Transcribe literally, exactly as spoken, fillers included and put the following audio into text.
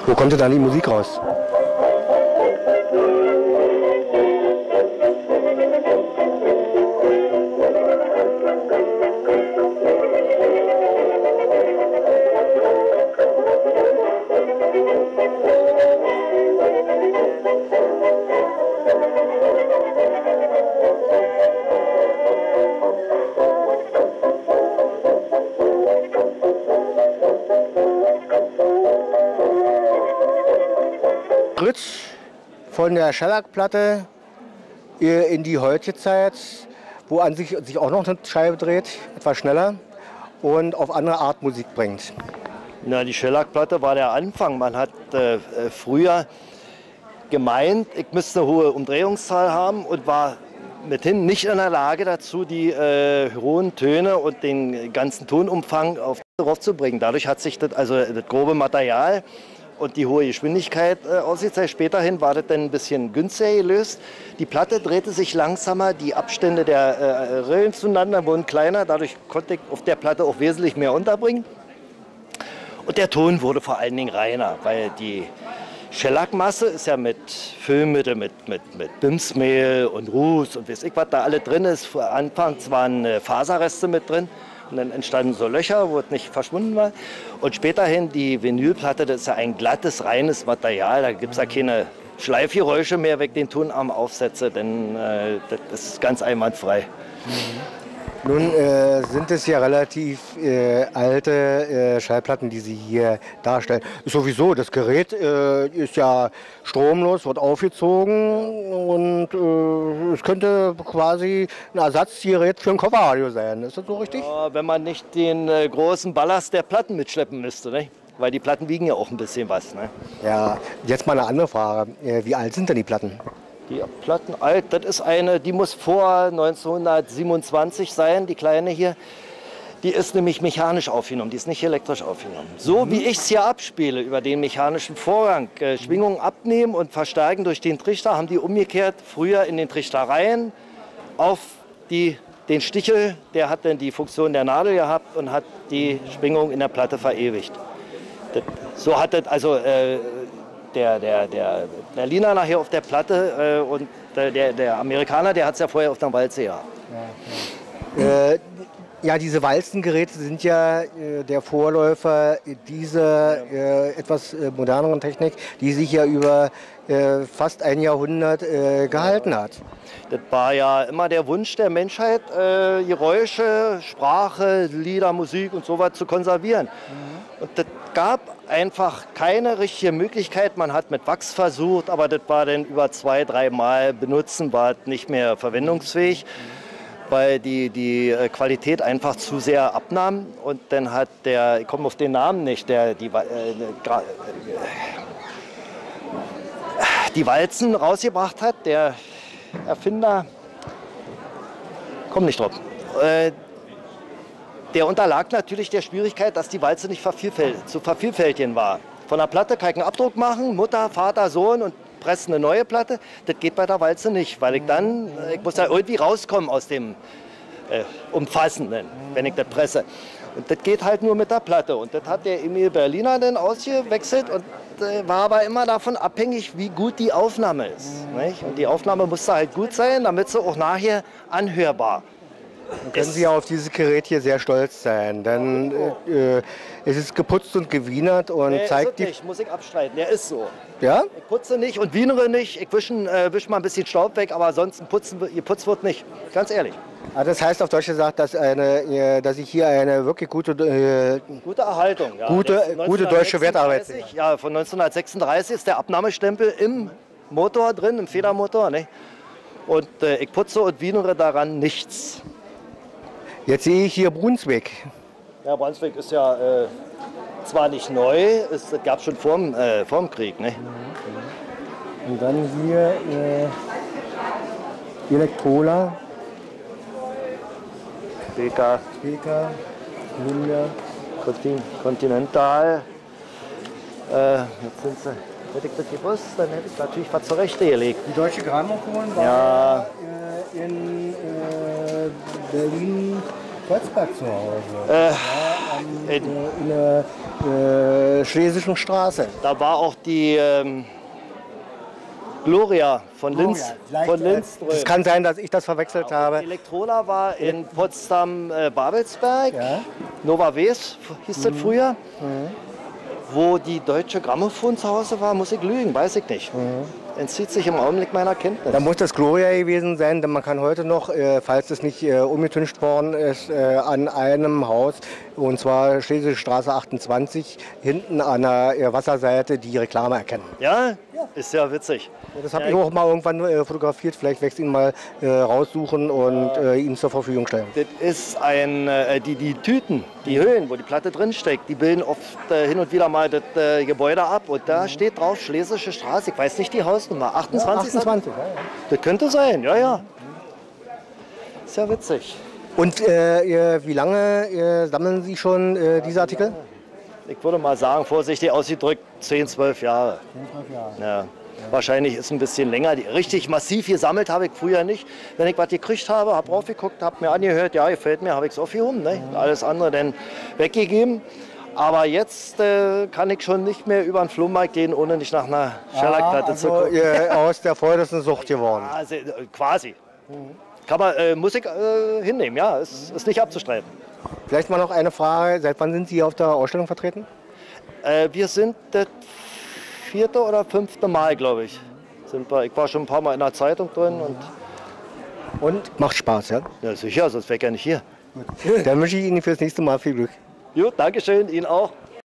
Wo kommt denn dann die Musik raus? Rutsch von der Schellackplatte in die heutige Zeit, wo an sich, sich auch noch eine Scheibe dreht, etwas schneller und auf andere Art Musik bringt. Na, die Schellackplatte war der Anfang. Man hat äh, früher gemeint, ich müsste eine hohe Umdrehungszahl haben und war mithin nicht in der Lage dazu, die äh, hohen Töne und den ganzen Tonumfang auf drauf zu bringen. Dadurch hat sich das, also das grobe Material und die hohe Geschwindigkeit äh, ausgezeichnet. Späterhin war das dann ein bisschen günstiger gelöst. Die Platte drehte sich langsamer, die Abstände der äh, Rillen zueinander wurden kleiner. Dadurch konnte ich auf der Platte auch wesentlich mehr unterbringen. Und der Ton wurde vor allen Dingen reiner, weil die Schellackmasse ist ja mit Füllmittel, mit, mit, mit Bimsmehl und Ruß und weiß ich, was da alle drin ist. Anfangs waren äh, Faserreste mit drin. Und dann entstanden so Löcher, wo es nicht verschwunden war. Und späterhin die Vinylplatte, das ist ja ein glattes, reines Material. Da gibt es ja keine Schleifgeräusche mehr, wenn ich den Tonarm aufsetze, denn äh, das ist ganz einwandfrei. Mhm. Nun äh, sind es ja relativ äh, alte äh, Schallplatten, die Sie hier darstellen. Sowieso, das Gerät äh, ist ja stromlos, wird aufgezogen und äh, es könnte quasi ein Ersatzgerät für ein Kofferradio sein. Ist das so richtig? Ja, wenn man nicht den äh, großen Ballast der Platten mitschleppen müsste, ne? Weil die Platten wiegen ja auch ein bisschen was. Ne? Ja, jetzt mal eine andere Frage. Äh, wie alt sind denn die Platten? Die Platten alt, das ist eine, die muss vor neunzehnhundertsiebenundzwanzig sein, die kleine hier. Die ist nämlich mechanisch aufgenommen, die ist nicht elektrisch aufgenommen. So wie ich es hier abspiele, über den mechanischen Vorgang, äh, Schwingungen abnehmen und verstärken durch den Trichter, haben die umgekehrt früher in den Trichtereien auf die, den Stichel, der hat dann die Funktion der Nadel gehabt und hat die Schwingung in der Platte verewigt. Das, so hat das also... Äh, Der, der, der Berliner nachher auf der Platte äh, und der, der Amerikaner, der hat es ja vorher auf der Walze gehabt. Ja, ja. Äh, ja, diese Walzengeräte sind ja äh, der Vorläufer dieser äh, etwas äh, moderneren Technik, die sich ja über äh, fast ein Jahrhundert äh, gehalten hat. Das war ja immer der Wunsch der Menschheit, äh, Geräusche, Sprache, Lieder, Musik und so was zu konservieren. Mhm. Und das gab einfach keine richtige Möglichkeit. Man hat mit Wachs versucht, aber das war dann über zwei, drei Mal benutzen, war nicht mehr verwendungsfähig, mhm. weil die, die Qualität einfach zu sehr abnahm. Und dann hat der, ich komme auf den Namen nicht, der die, äh, die Walzen rausgebracht hat, der Erfinder, komm nicht drauf. Äh, Der unterlag natürlich der Schwierigkeit, dass die Walze nicht vervielfält zu vervielfältigen war. Von der Platte kann ich einen Abdruck machen, Mutter, Vater, Sohn und presse eine neue Platte. Das geht bei der Walze nicht, weil ich dann, ich muss da irgendwie rauskommen aus dem äh, Umfassenden, wenn ich das presse. Und das geht halt nur mit der Platte. Und das hat der Emil Berliner dann ausgewechselt und äh, war aber immer davon abhängig, wie gut die Aufnahme ist. Nicht? Und die Aufnahme musste halt gut sein, damit sie auch nachher anhörbar Dann können Sie ja auf dieses Gerät hier sehr stolz sein, denn äh, es ist geputzt und gewienert und nee, zeigt ist nicht, muss ich abstreiten, der ist so. Ja? Ich putze nicht und wienere nicht, ich wische äh, wisch mal ein bisschen Staub weg, aber ansonsten putzen, geputzt wird nicht, ganz ehrlich. Ah, das heißt auf Deutsch gesagt, dass, eine, äh, dass ich hier eine wirklich gute, äh, gute Erhaltung, ja. gute, gute deutsche Wertarbeit sehe. Ja, von neunzehnhundertsechsunddreißig ist der Abnahmestempel im Motor drin, im Federmotor. Ne? Und äh, ich putze und wienere daran nichts. Jetzt sehe ich hier Brunswick. Ja, Brunswick ist ja äh, zwar nicht neu, es gab schon vor dem äh, vorm Krieg. Ne? Und dann hier äh, Electrola. B K. B K. Ninja. Continental. Äh, jetzt sind sie. Hätte ich das gewusst, dann hätte ich natürlich was zurechtgelegt. Die Deutsche Grammophon war ja. äh, in äh, Berlin Kreuzberg zu Hause. Äh, ja, in, in der äh, Schlesischen Straße. da war auch die ähm, Gloria von Gloria, Linz. vielleicht, Von äh, Linz Das kann sein, dass ich das verwechselt habe. Elektrola war in Potsdam-Babelsberg. Ja. Nova Wes hieß das früher. Wo die Deutsche Grammophon zu Hause war, muss ich lügen, weiß ich nicht. Entzieht sich im Augenblick meiner Kenntnis. Da muss das Gloria gewesen sein, denn man kann heute noch, äh, falls es nicht äh, umgetüncht worden ist, äh, an einem Haus, und zwar Schlesische Straße achtundzwanzig, hinten an der äh, Wasserseite die Reklame erkennen. Ja? Ist ja witzig. Das habe Ja, ich auch mal irgendwann äh, fotografiert, vielleicht werde ich ihn mal äh, raussuchen und äh, ihm zur Verfügung stellen. Das ist ein, äh, die, die Tüten, die Höhlen, wo die Platte drin steckt, die bilden oft äh, hin und wieder mal das äh, Gebäude ab. Und da steht drauf Schlesische Straße, ich weiß nicht die Hausnummer, achtundzwanzig? Ja, achtundzwanzig, ja, ja. Das könnte sein, ja, ja. Ist ja witzig. Und äh, ihr, wie lange äh, sammeln Sie schon äh, diese Artikel? Ich würde mal sagen, vorsichtig ausgedrückt, zehn, zwölf Jahre. Ja. Wahrscheinlich ist ein bisschen länger. Die- Richtig massiv gesammelt habe ich früher nicht. Wenn ich was gekriegt habe, habe raufgeguckt, habe mir angehört, ja, gefällt mir, habe ich es aufgehoben. Ne? Alles andere dann weggegeben. Aber jetzt äh, kann ich schon nicht mehr über den Flohmarkt gehen, ohne nicht nach einer Schellackplatte zu also, gucken. äh, aus der Freude ist eine Sucht geworden. Also, äh, quasi. Kann man äh, Musik äh, hinnehmen, ja, ist, ist nicht abzustreiten. Vielleicht mal noch eine Frage, seit wann sind Sie auf der Ausstellung vertreten? Äh, wir sind das vierte oder fünfte Mal, glaube ich. Sind wir, ich war schon ein paar Mal in der Zeitung drin. Und, Und macht Spaß, ja? ja, sicher, sonst wäre ich ja nicht hier. Dann wünsche ich Ihnen fürs nächste Mal viel Glück. Gut, Dankeschön, Ihnen auch.